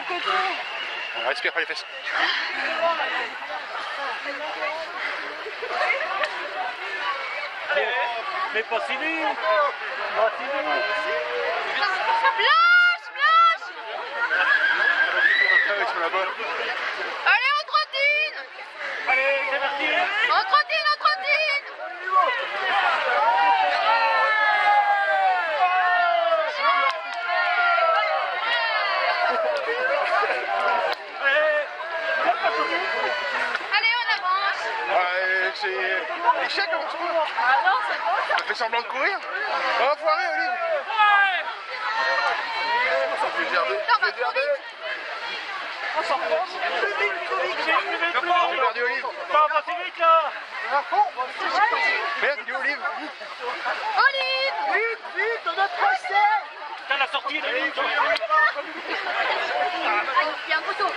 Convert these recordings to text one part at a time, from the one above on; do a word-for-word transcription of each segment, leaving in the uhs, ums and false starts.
côté. On respire par les fesses. Mais pas si vite. Pas si vite. Blanche, Blanche. Allez, on trottine. Allez, c'est parti. On trottine, on trottine. Allez, on avance. Ouais, c'est l'échec, on se trouve. Ah non, c'est bon. On fait semblant de courir. On va foirer, Olive. Attends, on va trop vite. On s'en repense. Plus vite, plus vite. Plus vite, plus J'ai vite. perdu Olive. Pas pas si vite là. Merde, il est Olive. Olive. Vite, vite, on a pressé. T'as la sortie, là. Il y a un poteau.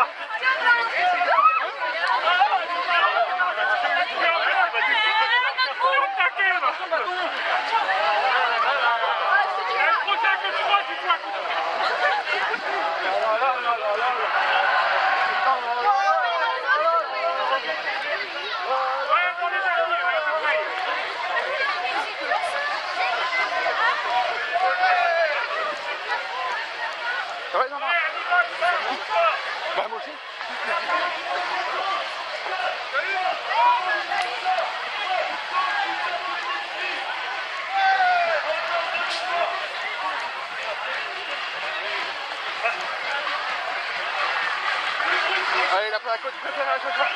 Ouais, non, non. Bah, moi aussi. Allez, la à côte, préfère à la côte.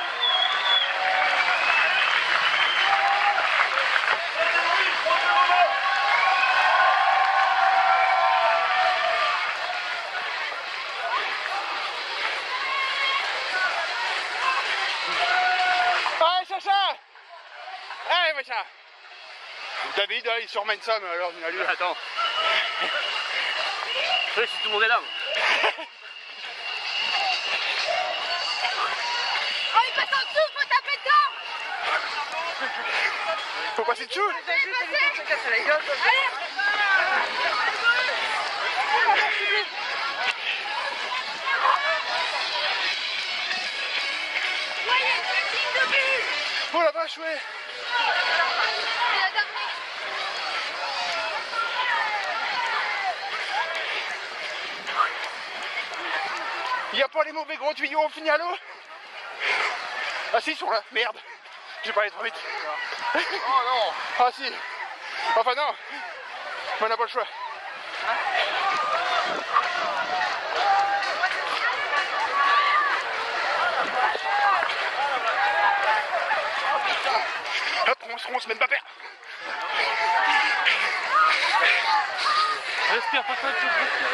Allez, Sacha! Allez, Sacha! David, là, il surmène ça, mais alors, il a lu. Attends. Oui, si tout le monde est là. Oh, il passe en dessous, faut taper dedans. Faut passer dessous! Allez. Oh la vache, ouais! C'est la dernière. Il n'y a pas les mauvais gros tuyaux au final. Ah si, ils sont là, merde. J'ai pas allé trop vite. Oh non. Ah si. Enfin non. On n'a pas le choix. Hop, on se ronce, même pas perdre. Respire, pas ça, respire, respire.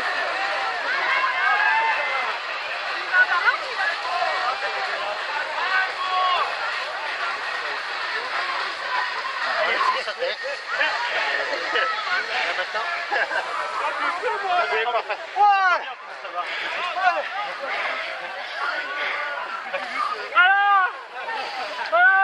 Voilà. Voilà.